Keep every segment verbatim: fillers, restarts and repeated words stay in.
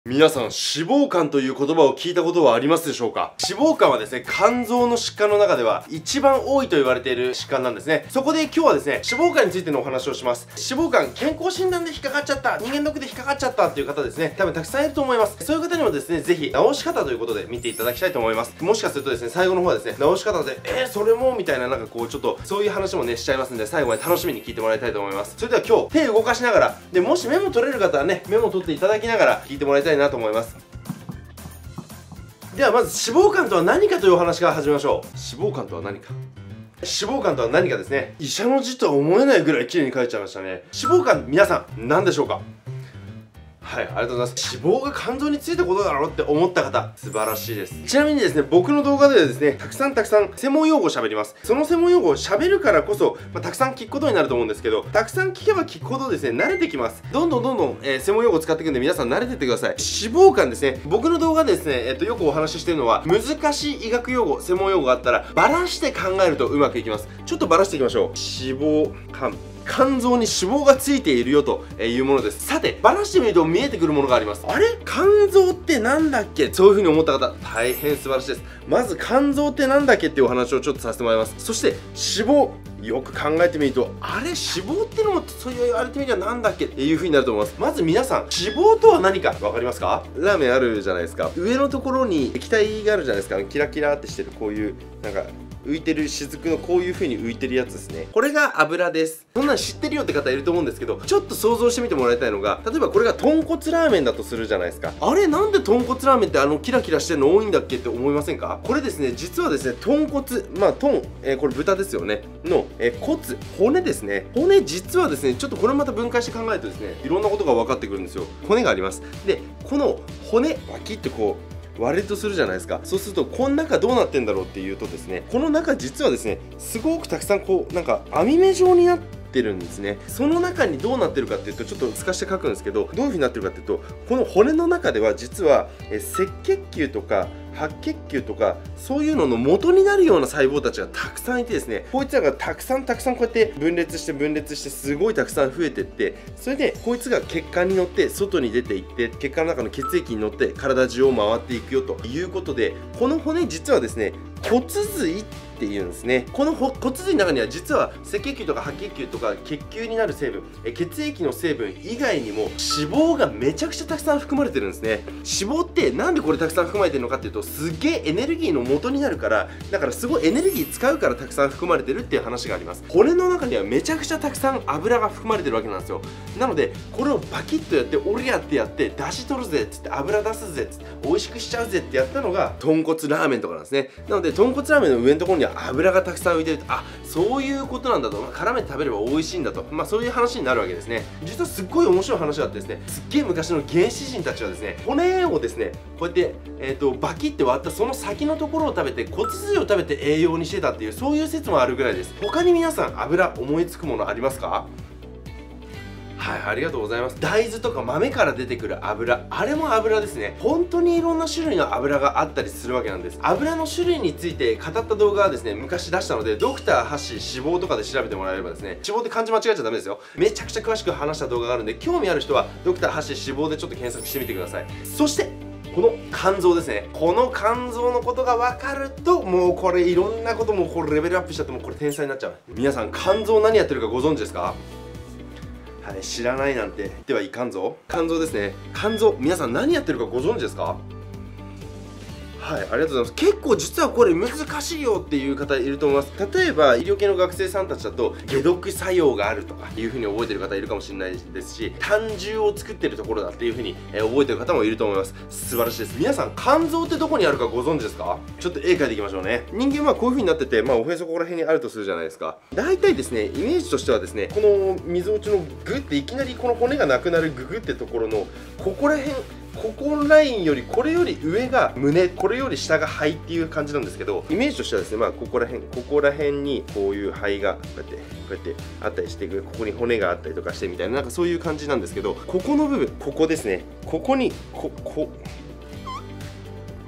皆さん、脂肪肝という言葉を聞いたことはありますでしょうか？脂肪肝はですね、肝臓の疾患の中では一番多いと言われている疾患なんですね。そこで今日はですね、脂肪肝についてのお話をします。脂肪肝、健康診断で引っかかっちゃった、人間ドックで引っかかっちゃったっていう方ですね、多分たくさんいると思います。そういう方にもですね、ぜひ治し方ということで見ていただきたいと思います。もしかするとですね、最後の方はですね、治し方で、えー、それもみたいななんかこうちょっとそういう話もね、しちゃいますんで、最後まで楽しみに聞いてもらいたいと思います。それでは今日、手動かしながら、で、もしメモ取れる方はね、メモ取っていただきながら聞いてもらいたいなと思います。ではまず脂肪肝とは何かというお話から始めましょう。脂肪肝とは何か。脂肪肝とは何かですね。医者の字とは思えないぐらい綺麗に書いちゃいましたね。脂肪肝、皆さん何でしょうか？はい、ありがとうございます。脂肪が肝臓についたことだろうって思った方、素晴らしいです。ちなみにですね、僕の動画ではですね、たくさんたくさん専門用語を喋ります。その専門用語を喋るからこそ、まあ、たくさん聞くことになると思うんですけど、たくさん聞けば聞くほどですね、慣れてきます。どんどんどんどん、えー、専門用語を使っていくんで、皆さん慣れてってください。脂肪肝ですね、僕の動画でですね、えっと、よくお話ししてるのは、難しい医学用語、専門用語があったら、バラして考えるとうまくいきます。ちょっとバラしていきましょう。脂肪肝。肝臓に脂肪がついているよというものです。さて、バラしてみると見えてくるものがあります。あれ？肝臓ってなんだっけ？そういう風に思った方、大変素晴らしいです。まず肝臓ってなんだっけっていうお話をちょっとさせてもらいます。そして脂肪。よく考えてみると、あれ脂肪ってのもそう言われてみればなんだっけっていう風になると思います。まず皆さん、脂肪とは何か分かりますか？ラーメンあるじゃないですか。上のところに液体があるじゃないですか。キラキラってしてるこういうなんか浮いてる雫のこういう風に浮いてるやつですね。これが油です。そんなん知ってるよって方いると思うんですけど、ちょっと想像してみてもらいたいのが、例えばこれが豚骨ラーメンだとするじゃないですか。あれなんで豚骨ラーメンってあのキラキラしてるの多いんだっけって思いませんか？これですね、実はですね、豚骨、まあ豚、えー、これ豚ですよねの、えー、骨、骨ですね。骨実はですね、ちょっとこれまた分解して考えるとですね、いろんなことが分かってくるんですよ。骨があります。で、この骨バキッとこう割れるとするじゃないですか。そうするとこの中どうなってんだろうっていうとですね、この中実はですね、すごくたくさんこうなんか網目状になっててるんですね。その中にどうなってるかっていうと、ちょっと透かして書くんですけど、どういう風になってるかっていうと、この骨の中では実はえ赤血球とか白血球とかそういうのの元になるような細胞たちがたくさんいてですね、こいつらがたくさんたくさんこうやって分裂して分裂してすごいたくさん増えてって、それでこいつが血管に乗って外に出ていって、血管の中の血液に乗って体中を回っていくよということで、この骨実はですね、骨髄っていうんですね。この骨髄の中には実は赤血球とか白血球とか血球になる成分、え血液の成分以外にも脂肪がめちゃくちゃたくさん含まれてるんですね。脂肪ってなんでこれたくさん含まれてるのかっていうと、すげえエネルギーの元になるから、だからすごいエネルギー使うからたくさん含まれてるっていう話があります。骨の中にはめちゃくちゃたくさん油が含まれてるわけなんですよ。なのでこれをバキッとやって、俺やってやって出し取るぜっつって、油出すぜっつって美味しくしちゃうぜってやったのが豚骨ラーメンとかなんですね。なので豚骨ラーメンの上のところには油がたくさん浮いてると、あ、そういうことなんだと、まあ、絡めて食べれば美味しいんだと、まあそういう話になるわけですね。実はすっごい面白い話があってですね、すっげえ昔の原始人たちはですね、骨をですね、こうやって、えーと、バキって割ったその先のところを食べて、骨髄を食べて栄養にしてたっていう、そういう説もあるぐらいです。他に皆さん油思いつくものありますか？はい、ありがとうございます。大豆とか豆から出てくる油、あれも油ですね。本当にいろんな種類の油があったりするわけなんです。油の種類について語った動画はですね、昔出したので、ドクターハッシー脂肪とかで調べてもらえればですね、脂肪って漢字間違えちゃダメですよ。めちゃくちゃ詳しく話した動画があるんで、興味ある人はドクターハッシー脂肪でちょっと検索してみてください。そしてこの肝臓ですね。この肝臓のことが分かると、もうこれいろんなこともこれレベルアップしちゃって、もうこれ天才になっちゃう。皆さん肝臓何やってるかご存知ですか？はい、知らないなんて言ってはいかんぞ。肝臓ですね。肝臓、皆さん何やってるかご存知ですか？はい、ありがとうございます。結構実はこれ難しいよっていう方いると思います。例えば医療系の学生さんたちだと解毒作用があるとかいう風に覚えてる方いるかもしれないですし、胆汁を作ってるところだっていう風に、えー、覚えてる方もいると思います。素晴らしいです。皆さん肝臓ってどこにあるかご存知ですか？ちょっと絵描いていきましょうね。人間はこういう風になってて、まあおへそここら辺にあるとするじゃないですか。大体ですね、イメージとしてはですね、このみぞおちのグっていきなりこの骨がなくなるググってところのここら辺、ここラインよりこれより上が胸、これより下が肺っていう感じなんですけど、イメージとしてはですね、まあここら辺、ここら辺にこういう肺がこうやってこうやってあったりして、ここに骨があったりとかしてみたいな、なんかそういう感じなんですけど、ここの部分、ここですね、ここにここ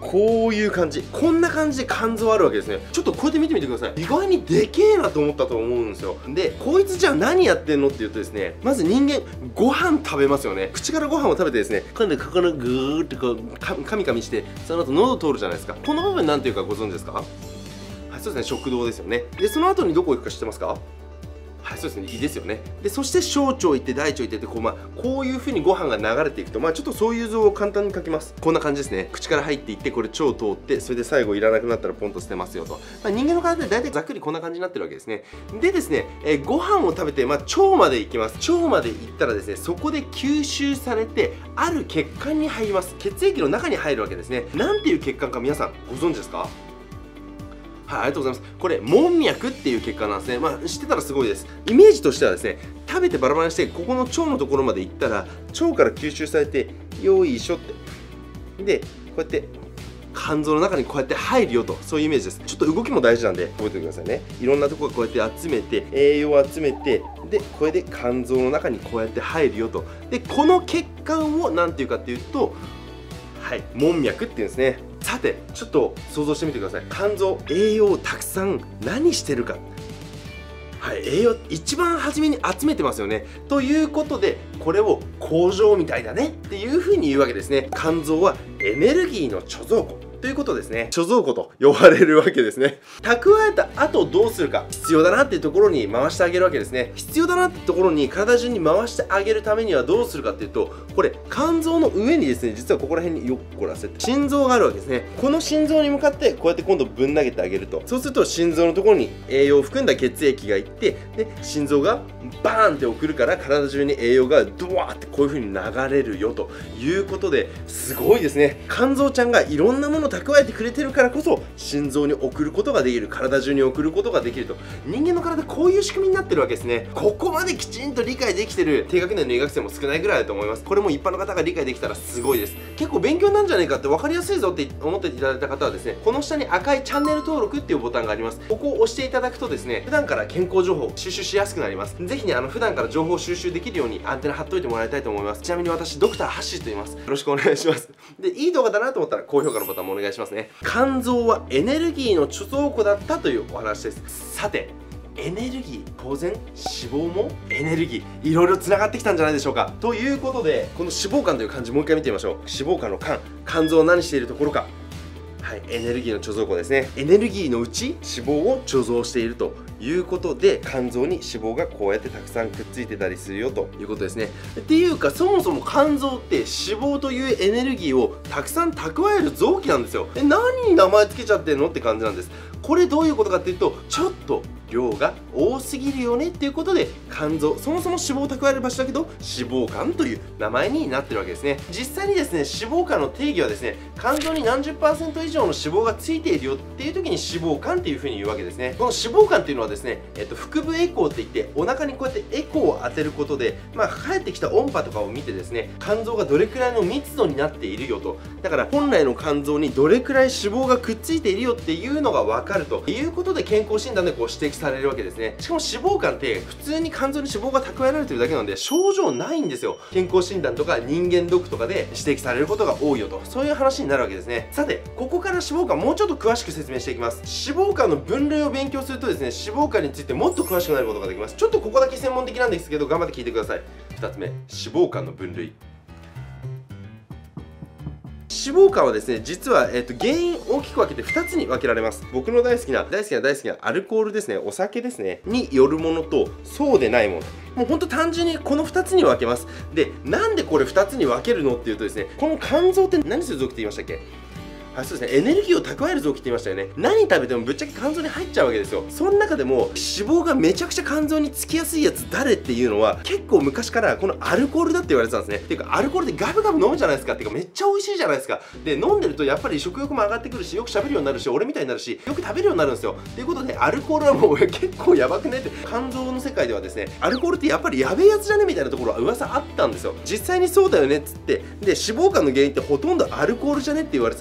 こういう感じ、こんな感じで肝臓あるわけですね。ちょっとこうやって見てみてください。意外にでけえなと思ったと思うんですよ。でこいつじゃあ何やってんのっていうとですね、まず人間ご飯食べますよね。口からご飯を食べてですね、今度ここのグーってこうかみかみして、その後喉通るじゃないですか。この部分なんていうかご存知ですか？はい、そうですね、食道ですよね。でその後にどこ行くか知ってますか？はい、そうですね、胃ですよね。でそして小腸行って大腸行ってってこう、まあ、こういう風にご飯が流れていくと、まあ、ちょっとそういう図を簡単に描きます。こんな感じですね。口から入っていって、これ腸通って、それで最後いらなくなったらポンと捨てますよと。まあ、人間の体で大体ざっくりこんな感じになってるわけですね。でですね、えー、ご飯を食べて、まあ、腸まで行きます。腸まで行ったらですね、そこで吸収されてある血管に入ります。血液の中に入るわけですね。なんていう血管か皆さんご存知ですか？はい、ありがとうございます。これ門脈っていう血管なんですね。まあ知ってたらすごいです。イメージとしてはですね、食べてバラバラにしてここの腸のところまで行ったら腸から吸収されてよいしょってでこうやって肝臓の中にこうやって入るよと、そういうイメージです。ちょっと動きも大事なんで覚えておいてくださいね。いろんなところこうやって集めて栄養を集めて、でこれで肝臓の中にこうやって入るよと。でこの血管を何ていうかっていうと、はい、門脈っていうんですね。さてちょっと想像してみてください。肝臓栄養をたくさん何してるか、はい、栄養一番初めに集めてますよね。ということでこれを工場みたいだねっていうふうに言うわけですね。肝臓はエネルギーの貯蔵庫ということですね。貯蔵庫と呼ばれるわけですね。蓄えた後どうするか、必要だなっていうところに回してあげるわけですね。必要だなってところに体中に回してあげるためにはどうするかっていうと、これ肝臓の上にですね、実はここら辺によっこらせて心臓があるわけですね。この心臓に向かってこうやって今度ぶん投げてあげると、そうすると心臓のところに栄養を含んだ血液がいって、で心臓がバーンって送るから体中に栄養がドワーってこういう風に流れるよということで、すごいですね。肝臓ちゃんがいろんなもの蓄えてくれてるからこそ心臓に送ることができる、体中に送ることができると。人間の体こういう仕組みになってるわけですね。ここまできちんと理解できてる低学年の医学生も少ないぐらいだと思います。これも一般の方が理解できたらすごいです。結構勉強なんじゃないかって分かりやすいぞって思っていただいた方はですね、この下に赤いチャンネル登録っていうボタンがあります。ここを押していただくとですね、普段から健康情報を収集しやすくなります。ぜひね、あの普段から情報を収集できるようにアンテナ貼っといてもらいたいと思います。ちなみに私ドクターハッシーと言います。よろしくお願いします。でいい動画だなと思ったら高評価のボタンもお願いしますね。肝臓はエネルギーの貯蔵庫だったというお話です。さてエネルギー、当然脂肪もエネルギー、いろいろつながってきたんじゃないでしょうか。ということでこの脂肪肝という漢字もう一回見てみましょう。脂肪肝の肝、肝臓は何しているところか。はい、エネルギーの貯蔵庫ですね。エネルギーのうち脂肪を貯蔵しているということで、肝臓に脂肪がこうやってたくさんくっついてたりするよということですね。っていうかそもそも肝臓って脂肪というエネルギーをたくさん蓄える臓器なんですよ。え、何に名前つけちゃってんのって感じなんです。これどういうことかっていうと、ちょっと量が多すぎるよねっていうことで、肝臓、そもそも脂肪を蓄える場所だけど脂肪肝という名前になってるわけですね。実際にですね、脂肪肝の定義はですね、肝臓に何十パーセント以上の脂肪がついているよっていう時に脂肪肝っていう風に言うわけですね。この脂肪肝っていうのはですね、えっと、腹部エコーって言ってお腹にこうやってエコーを当てることで、まあ、帰ってきた音波とかを見てですね、肝臓がどれくらいの密度になっているよと、だから本来の肝臓にどれくらい脂肪がくっついているよっていうのが分かるということで、健康診断でこう指摘されるわけですね。しかも脂肪肝って普通に肝臓に脂肪が蓄えられてるだけなんで症状ないんですよ。健康診断とか人間ドックとかで指摘されることが多いよと、そういう話になるわけですね。さてここから脂肪肝もうちょっと詳しく説明していきます。脂肪肝の分類を勉強するとですね、脂肪肝についてもっと詳しくなることができます。ちょっとここだけ専門的なんですけど頑張って聞いてください。ふたつめ、脂肪肝の分類。脂肪肝はですね、実は、えー、と原因大きく分けてふたつに分けられます。僕の大好きな大好きな大好きなアルコールですね、お酒ですねによるものと、そうでないもの、もうほんと単純にこのふたつに分けます。でなんでこれふたつに分けるのっていうとですね、この肝臓って何する臓器って言いましたっけ。はい、そうですね、エネルギーを蓄える臓器って言いましたよね。何食べてもぶっちゃけ肝臓に入っちゃうわけですよ。その中でも脂肪がめちゃくちゃ肝臓につきやすいやつ誰っていうのは、結構昔からこのアルコールだって言われてたんですね。っていうかアルコールでガブガブ飲むじゃないですか。っていうかめっちゃ美味しいじゃないですか。で飲んでるとやっぱり食欲も上がってくるし、よく喋るようになるし、俺みたいになるし、よく食べるようになるんですよ。ということでアルコールはもう結構やばくねって、肝臓の世界ではですね、アルコールってやっぱりやべえやつじゃねみたいなところは噂あったんですよ。実際にそうだよねっつって、で脂肪肝の原因ってほとんどアルコールじゃねって言われてたんですよ。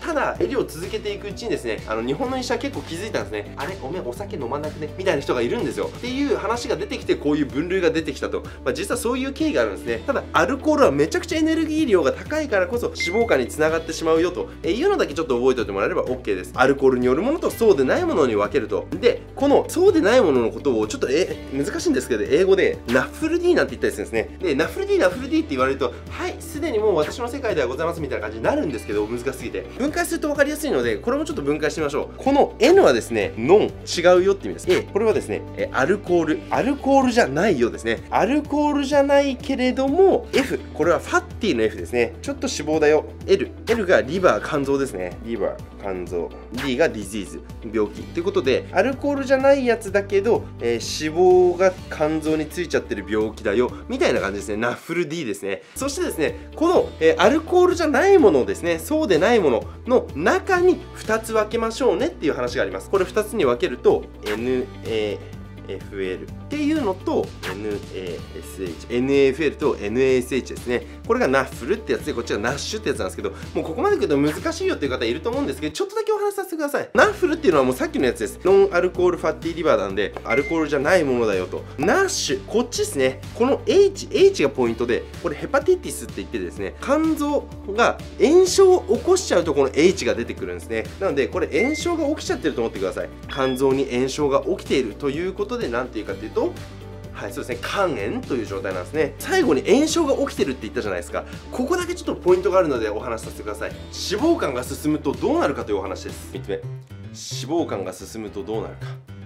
ただ医療を続けていくうちにですね、あの日本の医者は結構気づいたんですね。あれおめえお酒飲まなくねみたいな人がいるんですよっていう話が出てきて、こういう分類が出てきたと。まあ、実はそういう経緯があるんですね。ただアルコールはめちゃくちゃエネルギー量が高いからこそ脂肪肝につながってしまうよというのだけちょっと覚えておいてもらえれば OK です。アルコールによるものとそうでないものに分けると。でこのそうでないもののことをちょっとえ難しいんですけど、英語でナッフル D なんて言ったりするんですね。でナッフル D ナッフル D って言われると、はいすでにもう私の世界ではございますみたいな感じになるんですけど、難しすぎて分解すると分かりやすいので、これもちょっと分解してみましょう。この N はですねノン違うよって意味です。A これはですねえアルコールアルコールじゃないよですね。アルコールじゃないけれども F これはファッティの F ですね。ちょっと脂肪だよ。 L L がリバー肝臓ですね。リバー肝臓 D がディジーズ病気ということで、アルコールじゃないやつだけど、えー、脂肪が肝臓についちゃってる病気だよみたいな感じですね。ナッフル D ですね。そしてですねこの、えー、アルコールじゃないものですね、そうでないものの中にふたつ分けましょうねっていう話があります。これふたつに分けると エヌエーエフエル っていうのと エヌエーエスエイチ エヌエーエフエル と エヌエーエスエイチ ですね。これがナッフルってやつで、こっちがナッシュってやつなんですけど、もうここまで来ると難しいよっていう方いると思うんですけど、ちょっとだけお話しさせてください。ナッフルっていうのはもうさっきのやつです。ノンアルコールファッティリバーなんでアルコールじゃないものだよと。ナッシュこっちですね。この H H がポイントで、これヘパティティスって言ってですね、肝臓が炎症を起こしちゃうとこの H が出てくるんですね。なのでこれ炎症が起きちゃってると思ってください。肝臓に炎症が起きているということで、なんていうかというと、はい、そうですね、肝炎という状態なんですね。最後に炎症が起きてるって言ったじゃないですか。ここだけちょっとポイントがあるのでお話しさせてください。脂肪肝が進むとどうなるかというお話です。みっつめ、脂肪肝が進むとどうなるか。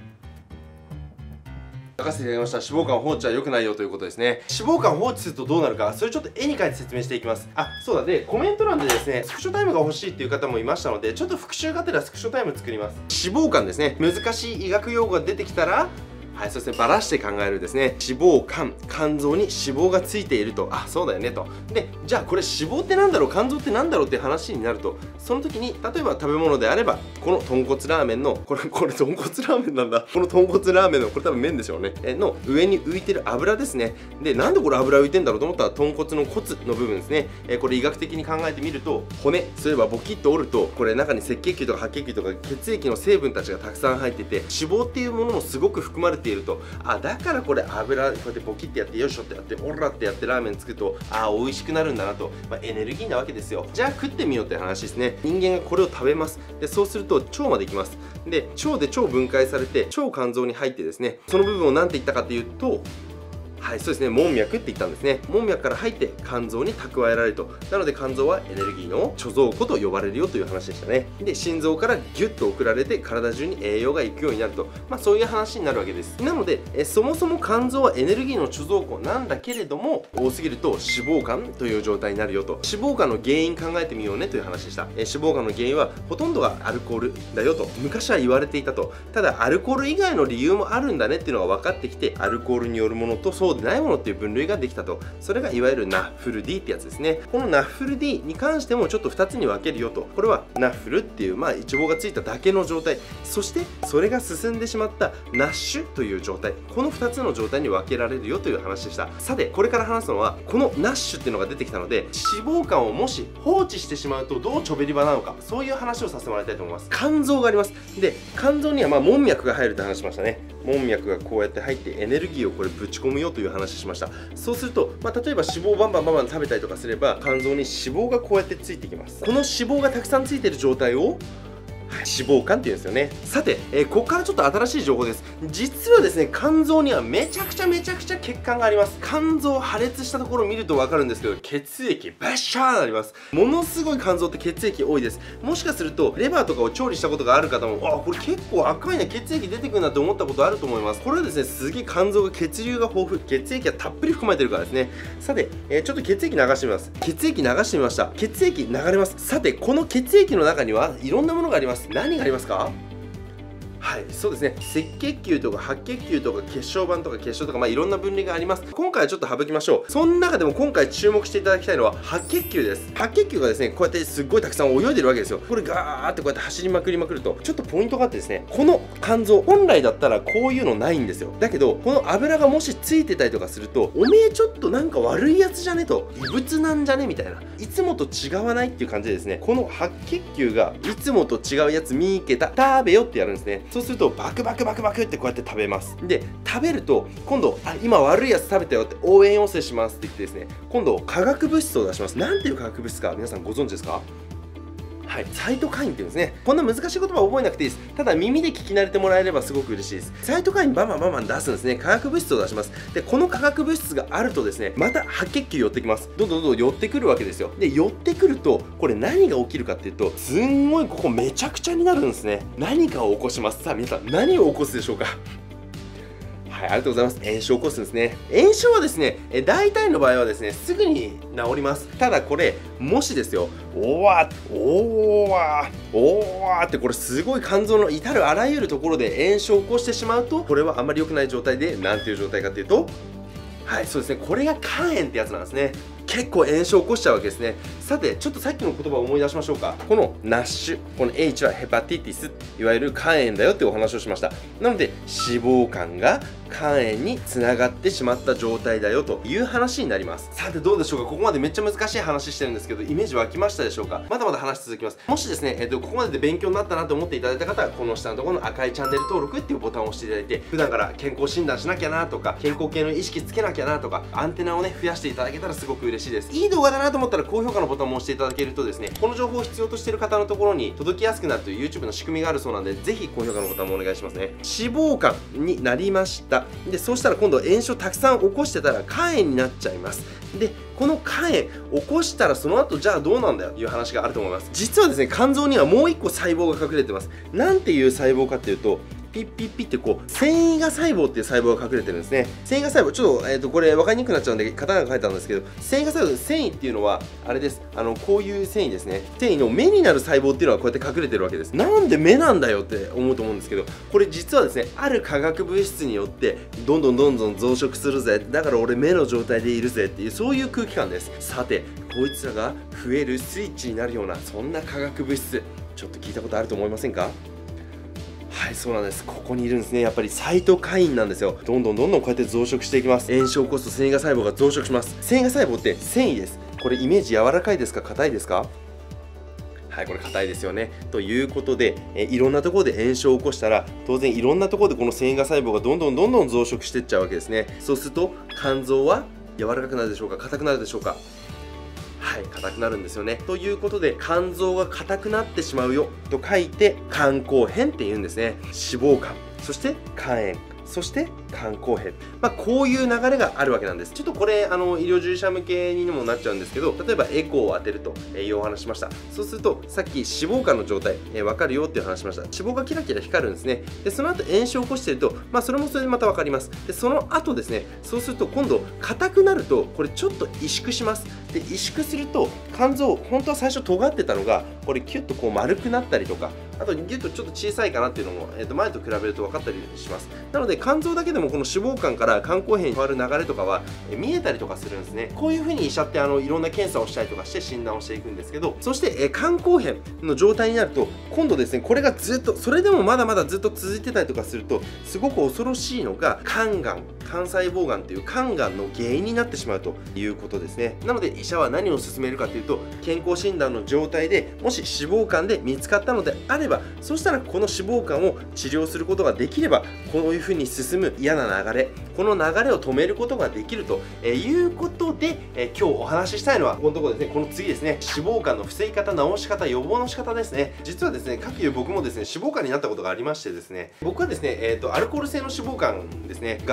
書かせていただきました。脂肪肝放置は良くないよということですね。脂肪肝放置するとどうなるか、それちょっと絵に描いて説明していきます。あ、そうだ。で、コメント欄でですね、スクショタイムが欲しいっていう方もいましたので、ちょっと復習がてらスクショタイム作ります。脂肪肝ですね。難しい医学用語が出てきたら、はい、そしてばらして考えるですね。脂肪肝、肝臓に脂肪がついていると。あ、そうだよねと。で、じゃあこれ脂肪ってなんだろう、肝臓ってなんだろうって話になると、その時に例えば食べ物であれば、この豚骨ラーメンの、これ、これ豚骨ラーメンなんだ。この豚骨ラーメンの、これ多分麺でしょうね。えの上に浮いてる油ですね。で、なんでこれ油浮いてんだろうと思ったら、豚骨の骨の部分ですね。えこれ医学的に考えてみると、骨、そういえばボキッと折ると、これ中に赤血球とか白血球とか血液の成分たちがたくさん入ってて、脂肪っていうものもすごく含まれていると。あ、だからこれ油こうやってボキってやってよいしょってやってオラってやってラーメン作ると、あー美味しくなるんだなと、まあ、エネルギーなわけですよ。じゃあ食ってみようって話ですね。人間がこれを食べます。でそうすると腸まで行きます。で腸で腸分解されて腸肝臓に入ってですね、その部分を何て言ったかというと、はい、そうですね、門脈って言ったんですね。門脈から入って肝臓に蓄えられると。なので肝臓はエネルギーの貯蔵庫と呼ばれるよという話でしたね。で心臓からギュッと送られて体中に栄養が行くようになると、まあそういう話になるわけです。なのでえそもそも肝臓はエネルギーの貯蔵庫なんだけれども、多すぎると脂肪肝という状態になるよと。脂肪肝の原因考えてみようねという話でした。え脂肪肝の原因はほとんどがアルコールだよと昔は言われていたと。ただアルコール以外の理由もあるんだねっていうのが分かってきて、アルコールによるものとそうでないものっていう分類ができたと。それがいわゆるナッフル D ってやつですね。このナッフル D に関してもちょっとふたつに分けるよと。これはナッフルっていうまあイチボがついただけの状態、そしてそれが進んでしまったナッシュという状態、このふたつの状態に分けられるよという話でした。さてこれから話すのはこのナッシュっていうのが出てきたので、脂肪肝をもし放置してしまうとどうちょべり場なのか、そういう話をさせてもらいたいと思います。肝臓があります。で肝臓にはまあ門脈が入るって話しましたね。門脈がこうやって入ってエネルギーをこれぶち込むよという話しました。そうすると、まあ、例えば脂肪をバンバンバンバン食べたりとかすれば肝臓に脂肪がこうやってついてきます。この脂肪がたくさんついている状態を脂肪肝っていうんですよね。さて、えー、ここからちょっと新しい情報です。実はですね、肝臓にはめちゃくちゃめちゃくちゃ血管があります。肝臓破裂したところを見ると分かるんですけど、血液バッシャーあります。ものすごい肝臓って血液多いです。もしかするとレバーとかを調理したことがある方も、あ、これ結構赤いな、血液出てくるなって思ったことあると思います。これはですね、すげえ肝臓が血流が豊富、血液がたっぷり含まれてるからですね。さて、えー、ちょっと血液流してみます。血液流してみました。血液流れます。さてこの血液の中にはいろんなものがあります。何がありますか？ははい、そうですね。赤血球とか白血球とか血小板とか血小とか、まあいろんな分類があります。今回はちょっと省きましょう。その中でも今回注目していただきたいのは白血球です。白血球がですね、こうやってすっごいたくさん泳いでるわけですよ。これガーってこうやって走りまくりまくると、ちょっとポイントがあってですね、この肝臓、本来だったらこういうのないんですよ。だけど、この油がもしついてたりとかすると、おめえちょっとなんか悪いやつじゃねと、異物なんじゃねみたいな。いつもと違わないっていう感じでですね、この白血球がいつもと違うやつ見ーけた、食べよってやるんですね。そうすると、バクバクバクバクってこうやって食べます。で、食べると、今度、あ、今悪いやつ食べたよって応援要請しますって言ってですね、今度、化学物質を出します。なんていう化学物質か、皆さんご存知ですか？はい、サイトカインっていうんですね。こんな難しい言葉覚えなくていいです。ただ耳で聞き慣れてもらえればすごく嬉しいです。サイトカインバンバンバンバン出すんですね。化学物質を出します。で、この化学物質があるとですね、また白血球寄ってきます。どんどんどんどん寄ってくるわけですよ。で、寄ってくると、これ何が起きるかっていうと、すんごいここめちゃくちゃになるんですね。何かを起こします。さあ、皆さん何を起こすでしょうか？はい、ありがとうございます。炎症を起こすんですね。炎症はですね、え大体の場合はですね、すぐに治ります。ただこれ、もしですよ、おわおわおわってこれすごい肝臓の至るあらゆるところで炎症を起こしてしまうと、これはあまり良くない状態で、なんていう状態かというと、はい、そうですね、これが肝炎ってやつなんですね。結構炎症を起こしちゃうわけですね。さて、ちょっとさっきの言葉を思い出しましょうか。このナッシュ、この H はヘパティティス、いわゆる肝炎だよっていうお話をしました。なので、脂肪肝が肝炎につながってしまった状態だよという話になります。さて、どうでしょうか。ここまでめっちゃ難しい話してるんですけど、イメージ湧きましたでしょうか。まだまだ話続きます。もしですね、えっと、ここまでで勉強になったなと思っていただいた方は、この下のところの赤いチャンネル登録っていうボタンを押していただいて、普段から健康診断しなきゃなとか、健康系の意識つけなきゃなとか、アンテナをね、増やしていただけたらすごく嬉しいです。いい動画だなと思ったら高評価のボタンも押していただけるとですね、この情報を必要としている方のところに届きやすくなるという YouTube の仕組みがあるそうなので、ぜひ高評価のボタンもお願いしますね。脂肪肝になりました。で、そうしたら今度炎症たくさん起こしてたら肝炎になっちゃいます。で、この肝炎起こしたらその後じゃあどうなんだよという話があると思います。実はですね、肝臓にはもう一個細胞が隠れてます。なんていう細胞かっていうと、ピッピッピッってこう繊維が細胞っていう細胞が隠れてるんですね。繊維が細胞、ちょっと、えー、とこれ分かりにくくなっちゃうんで型が書いてあるんですけど、繊維が細胞、繊維っていうのはあれです。あのこういう繊維ですね。繊維の目になる細胞っていうのはこうやって隠れてるわけです。なんで目なんだよって思うと思うんですけど、これ実はですね、ある化学物質によってどんどんどんどん増殖するぜ、だから俺目の状態でいるぜっていう、そういう空気感です。さて、こいつらが増えるスイッチになるようなそんな化学物質、ちょっと聞いたことあると思いませんか？はい、そうなんです。ここにいるんですね。やっぱりサイトカインなんですよ。どんどんどんどんこうやって増殖していきます。炎症を起こすと繊維が細胞が増殖します。繊維が細胞って繊維です。これイメージ柔らかいですか？硬いですか？はい、これ硬いですよね。ということで、えいろんなところで炎症を起こしたら、当然いろんなところでこの繊維が細胞がどんどんどんどん増殖していっちゃうわけですね。そうすると肝臓は柔らかくなるでしょうか？硬くなるでしょうか？はい、硬くなるんですよね。ということで、肝臓が硬くなってしまうよと書いて、肝硬変って言うんですね。脂肪肝、そして肝炎、そして肝硬変。まあ、こういう流れがあるわけなんです。ちょっとこれ、あの、医療従事者向けにもなっちゃうんですけど、例えばエコーを当てるというお話しました。そうすると、さっき脂肪肝の状態、えー、わかるよっていう話しました。脂肪がキラキラ光るんですね。で、その後炎症を起こしていると、まあ、それもそれでまたわかります。で、その後ですね、そうすると今度、硬くなると、これちょっと萎縮します。で、萎縮すると、肝臓、本当は最初尖ってたのが、これキュッとこう丸くなったりとか、あとギュッとちょっと小さいかなっていうのも、えー、と前と比べると分かったりします。なので肝臓だけでもこの脂肪肝から肝硬変に変わる流れとかは、えー、見えたりとかするんですね。こういうふうに医者ってあのいろんな検査をしたりとかして診断をしていくんですけど、そして、えー、肝硬変の状態になると今度ですね、これがずっとそれでもまだまだずっと続いてたりとかすると、すごく恐ろしいのが肝がん、肝細胞がんという肝がんの原因になってしまうということですね。なので医者は何を勧めるかというと、健康診断の状態でもし脂肪肝で見つかったのであれば、そしたらこの脂肪肝を治療することができれば、こういうふうに進む嫌な流れ、この流れを止めることができるということで、え今日お話ししたいのはこのところですね。この次ですね、脂肪肝の防ぎ方、治し方、予防の仕方ですね。実はですね、かくいう僕もですね、脂肪肝になったことがありましてですね、僕はですね、えーと、アルコール性の脂肪肝ですね、がっつりやっ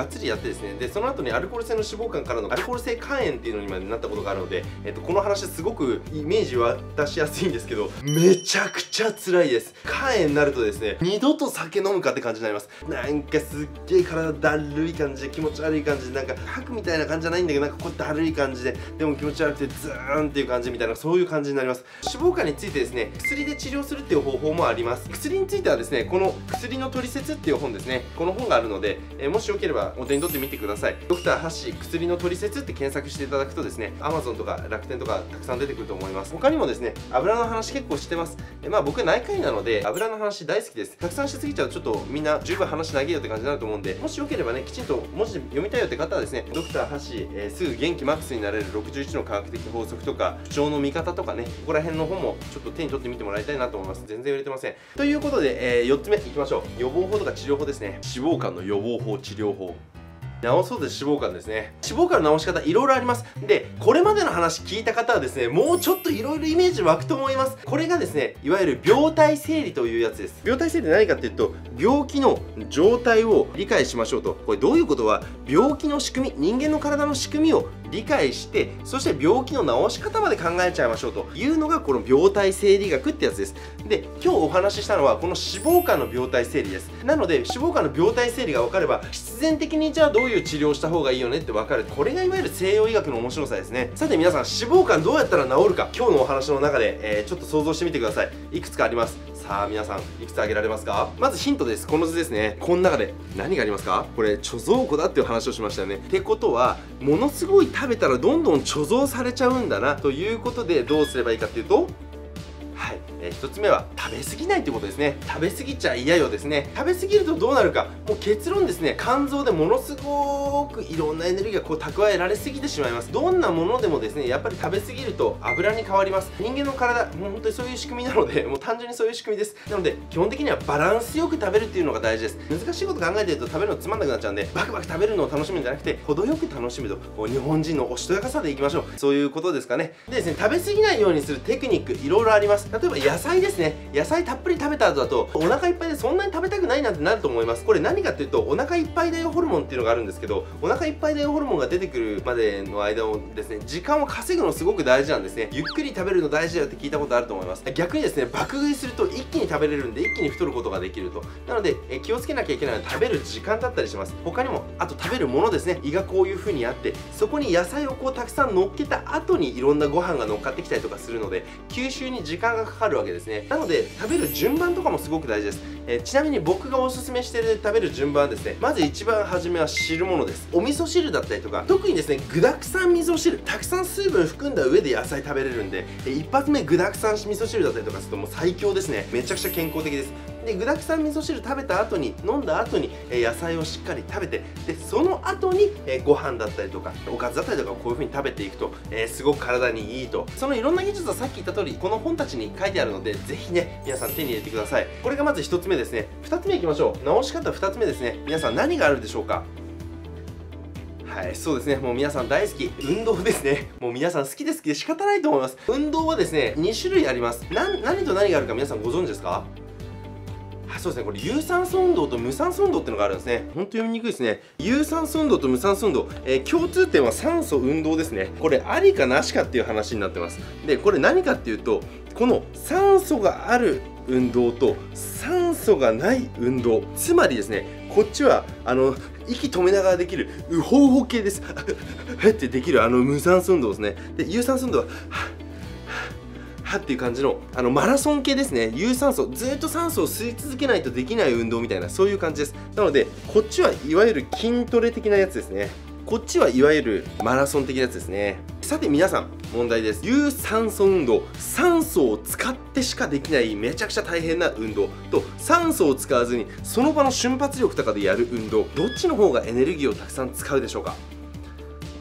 ってですね、でその後にアルコール性の脂肪肝からのアルコール性肝炎っていうのにまでなったことがあるので、えっと、この話すごくイメージ渡しやすいんですけど、めちゃくちゃ辛いです。肝炎になるとですね、二度と酒飲むかって感じになります。なんかすっげえ体だるい感じで、気持ち悪い感じで、なんか吐くみたいな感じじゃないんだけど、なんかこうだるい感じで、でも気持ち悪くてズーンっていう感じみたいな、そういう感じになります。脂肪肝についてですね、薬で治療するっていう方法もあります。薬についてはですね、この薬のトリセツっていう本ですね、この本があるので、えー、もしよければお手に取ってみてください。ドクターハッシー薬のトリセツって検索していただくとですね、 Amazon とか楽天とかたくさん出てくると思います。他にもですね、油の話結構してます。えー、まあ僕内科医なので油の話大好きです。たくさんしすぎちゃうとちょっとみんな十分話長いよって感じになると思うんで、もしよければね、きちんと文字で読みたいよって方はですね、ドクターハッシー、えー、すぐ元気マックスになれるろくじゅういちの科学的法則とか、不調の見方とかね、ここら辺の本もちょっと手に取ってみてもらいたいなと思います。全然売れてません。ということで、えー、よっつめいきましょう。予防法とか治療法ですね。脂肪肝の予防法、治療法。治そうです。脂肪肝ですね。脂肪肝の治し方いろいろあります。で、これまでの話聞いた方はですね、もうちょっといろいろイメージ湧くと思います。これがですね、いわゆる病態整理というやつです。病態整理何かっていうと、病気の状態を理解しましょうと。これどういうことは、病気の仕組み、人間の体の仕組みを理解して、そして病気の治し方まで考えちゃいましょうというのがこの病態整理学ってやつです。で、今日お話ししたのはこの脂肪肝の病態整理です。なので脂肪肝の病態整理が分かれば、必然的にじゃあどういう治療をした方がいいよねって分かる。これがいわゆる西洋医学の面白さですね。さて皆さん、脂肪肝どうやったら治るか、今日のお話の中で、えー、ちょっと想像してみてください。いくつかあります。さあ皆さん、いくつ挙げられますか？まずヒントです。この図ですね。この中で何がありますか？これ貯蔵庫だっていう話をしましたよね。ってことは、ものすごい食べたらどんどん貯蔵されちゃうんだなということで、どうすればいいかっていうと、はい、えー、ひとつめは食べ過ぎないということですね。食べ過ぎちゃ嫌よですね。食べ過ぎるとどうなるか、もう結論ですね、肝臓でものすごくいろんなエネルギーがこう蓄えられすぎてしまいます。どんなものでもですね、やっぱり食べ過ぎると油に変わります。人間の体、もう本当にそういう仕組みなので、もう単純にそういう仕組みです。なので基本的にはバランスよく食べるっていうのが大事です。難しいこと考えてると食べるのつまんなくなっちゃうんで、バクバク食べるのを楽しむんじゃなくて、程よく楽しむと、もう日本人のおしとやかさでいきましょう。そういうことですかね。でですね、食べ過ぎないようにするテクニックいろいろあります。例えば野菜ですね。野菜たっぷり食べた後だとお腹いっぱいでそんなに食べたくないなんてなると思います。これ何かっていうと、お腹いっぱいだよホルモンっていうのがあるんですけど、お腹いっぱいだよホルモンが出てくるまでの間をですね、時間を稼ぐのすごく大事なんですね。ゆっくり食べるの大事だよって聞いたことあると思います。逆にですね、爆食いすると一気に食べれるんで、一気に太ることができると。なのでえ気をつけなきゃいけないのは食べる時間だったりします。他にも、あと食べるものですね。胃がこういう風にあって、そこに野菜をこうたくさん乗っけた後にいろんなご飯が乗っかってきたりとかするので、吸収に時間がかかるわけですね。なので食べる順番とかもすごく大事です。えー、ちなみに僕がおすすめしている食べる順番はですね、まず一番初めは汁物です。お味噌汁だったりとか、特にですね、具沢山味噌汁、たくさん水分含んだ上で野菜食べれるんで、えー、一発目具沢山味噌汁だったりとかするともう最強ですね。めちゃくちゃ健康的です。で、具沢山味噌汁食べた後に、飲んだ後に、えー、野菜をしっかり食べて、でその後に、えー、ご飯だったりとかおかずだったりとかこういう風に食べていくと、えー、すごく体にいいと。そのいろんな技術はさっき言った通りこの本たちに書いてあるので、ぜひね皆さん手に入れてください。これがまずひとつめですね。ふたつめいきましょう。治し方ふたつめですね。皆さん何があるでしょうか？はい、そうですね。もう皆さん大好き。運動ですね。もう皆さん好きで好きで仕方ないと思います。運動はですね、にしゅるいあります。な何と何があるか皆さんご存知ですか？そうですね、これ有酸素運動と無酸素運動っていうのがあるんですね。ほんと読みにくいですね。有酸素運動と無酸素運動、えー、共通点は酸素運動ですね。これありかなしかっていう話になってます。で、これ何かっていうと、この酸素がある運動と酸素がない運動、つまりですね、こっちはあの息止めながらできるウホウホ系です。ってできるあの無酸素運動ですね。で、有酸素運動はっていう感じのあのマラソン系ですね。有酸素、ずっと酸素を吸い続けないとできない運動みたいな、そういう感じです。なのでこっちはいわゆる筋トレ的なやつですね。こっちはいわゆるマラソン的なやつですね。さて皆さん、問題です。有酸素運動、酸素を使ってしかできないめちゃくちゃ大変な運動と、酸素を使わずにその場の瞬発力とかでやる運動、どっちの方がエネルギーをたくさん使うでしょうか？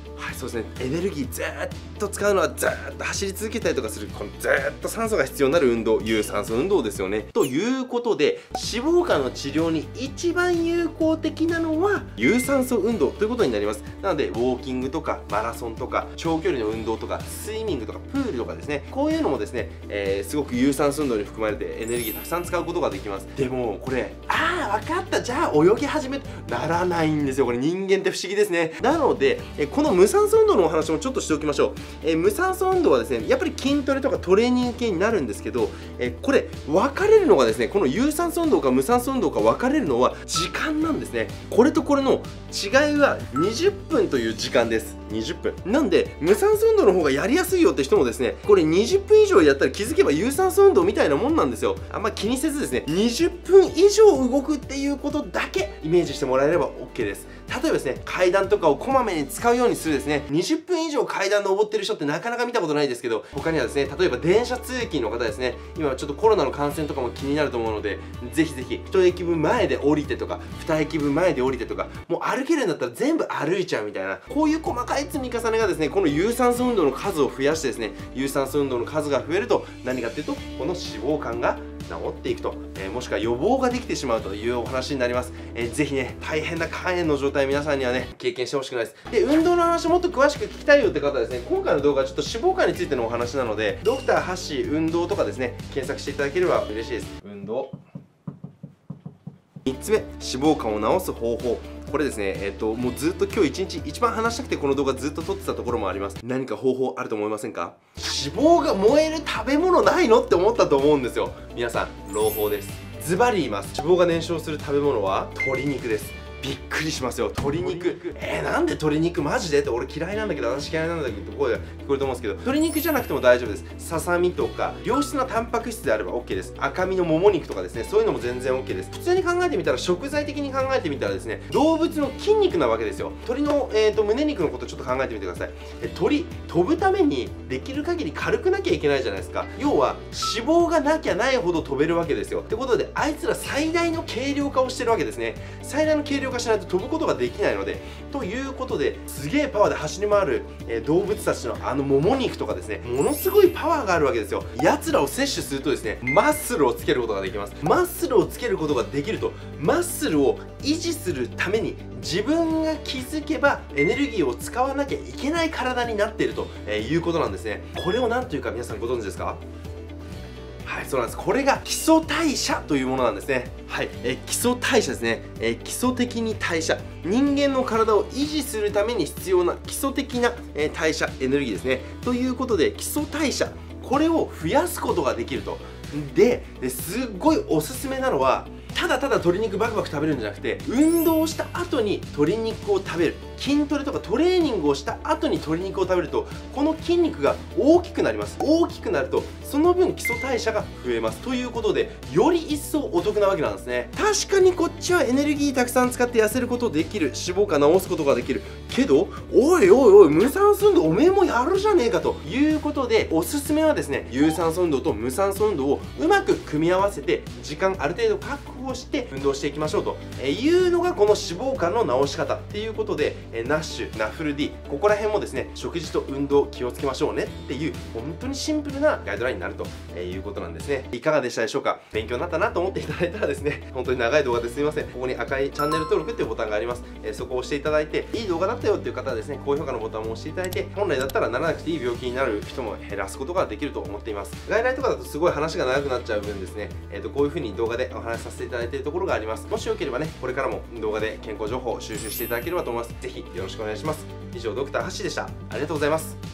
そうですね、エネルギーずーっと使うのはずーっと走り続けたりとかする、このずーっと酸素が必要になる運動、有酸素運動ですよね。ということで、脂肪肝の治療に一番有効的なのは有酸素運動ということになります。なのでウォーキングとかマラソンとか長距離の運動とかスイミングとかプールとかですね、こういうのもですね、えー、すごく有酸素運動に含まれてエネルギーたくさん使うことができます。でもこれ、ああ分かった、じゃあ泳ぎ始めならないんですよ。これ人間って不思議ですね。なのでえこの無酸素運動のお話もちょっとしておきましょう。え無酸素運動はですね、やっぱり筋トレとかトレーニング系になるんですけど、えこれ分かれるのがですね、この有酸素運動か無酸素運動か分かれるのは時間なんですね。これとこれの違いはにじゅっぷんという時間です。にじゅっぷんなんで、無酸素運動の方がやりやすいよって人もですね、これにじゅっぷん以上やったら気づけば有酸素運動みたいなもんなんですよ。あんま気にせずですね、にじゅっぷん以上動くっていうことだけイメージしてもらえれば OK です。例えばですね、階段とかをこまめに使うようにするですね、にじゅっぷん以上階段登ってる人ってなかなか見たことないですけど、他にはですね、例えば電車通勤の方ですね、今ちょっとコロナの感染とかも気になると思うので、ぜひぜひいち駅分前で降りてとかに駅分前で降りてとか、もう歩けるんだったら全部歩いちゃうみたいな、こういう細かい積み重ねがですね、この有酸素運動の数を増やしてですね、有酸素運動の数が増えると何かっていうと、この脂肪肝が治っていくと、えー、もしくは予防ができてしまうというお話になります。えー、ぜひね、大変な肝炎の状態皆さんにはね、経験してほしくないです。で、運動の話もっと詳しく聞きたいよって方はですね、今回の動画はちょっと脂肪肝についてのお話なので、ドクターハッシー運動とかですね、検索していただければ嬉しいです。運動。みっつめ、脂肪肝を治す方法。これですね、えっと、もうずっと今日一日一番話したくてこの動画ずっと撮ってたところもあります。何か方法あると思いませんか？脂肪が燃える食べ物ないのって思ったと思うんですよ。皆さん、朗報です。ズバリ言います。脂肪が燃焼する食べ物は鶏肉です。びっくりしますよ、鶏肉。えー、なんで鶏肉マジでって、俺嫌いなんだけど、私嫌いなんだけど、声が聞こえると思うんですけど、鶏肉じゃなくても大丈夫です。ささみとか、良質なタンパク質であれば OK です。赤身のもも肉とかですね、そういうのも全然 OK です。普通に考えてみたら、食材的に考えてみたらですね、動物の筋肉なわけですよ。鶏の、えーと、胸肉のことちょっと考えてみてください。え鳥、飛ぶためにできる限り軽くなきゃいけないじゃないですか。要は、脂肪がなきゃないほど飛べるわけですよ。ってことで、あいつら最大の軽量化をしてるわけですね。最大の軽量化しないと飛ぶことができないので、ということですげえパワーで走り回る、えー、動物たちのあのもも肉とかですね、ものすごいパワーがあるわけですよ。やつらを摂取するとですね、マッスルをつけることができます。マッスルをつけることができると、マッスルを維持するために自分が気づけばエネルギーを使わなきゃいけない体になっていると、えー、いうことなんですね。これを何というか皆さんご存知ですか？はい、そうなんです。これが基礎代謝というものなんですね。はい、え基礎代謝ですね。え基礎的に代謝。人間の体を維持するために必要な基礎的な、え代謝、エネルギーですね。ということで、基礎代謝。これを増やすことができると。で、すっごいおすすめなのは、ただただ鶏肉バクバク食べるんじゃなくて、運動した後に鶏肉を食べる。筋トレとかトレーニングをした後に鶏肉を食べると、この筋肉が大きくなります。大きくなると、その分基礎代謝が増えます。ということで、より一層お得なわけなんですね。確かにこっちはエネルギーたくさん使って痩せることできる。脂肪肝治すことができる。けど、おいおいおい、無酸素運動おめえもやるじゃねえかということで、おすすめはですね、有酸素運動と無酸素運動をうまく組み合わせて、時間ある程度確保して運動していきましょうというのがこの脂肪肝の治し方っていうことで、ナッシュ、ナッフル D、ここら辺もですね、食事と運動気をつけましょうねっていう本当にシンプルなガイドラインになるということなんですね。いかがでしたでしょうか？勉強になったなと思っていただいたらですね、本当に長い動画ですみません。ここに赤いチャンネル登録っていうボタンがあります。えそこを押していただいて、いい動画だったよっていう方はですね、高評価のボタンを押していただいて、本来だったらならなくていい病気になる人も減らすことができると思っています。外来とかだとすごい話が長くなっちゃう分ですね、えーとこういう風に動画でお話しさせていただいているところがあります。もしよければね、これからも動画で健康情報を収集していただければと思います。ぜひよろしくお願いします。以上、ドクターハッシーでした。ありがとうございます。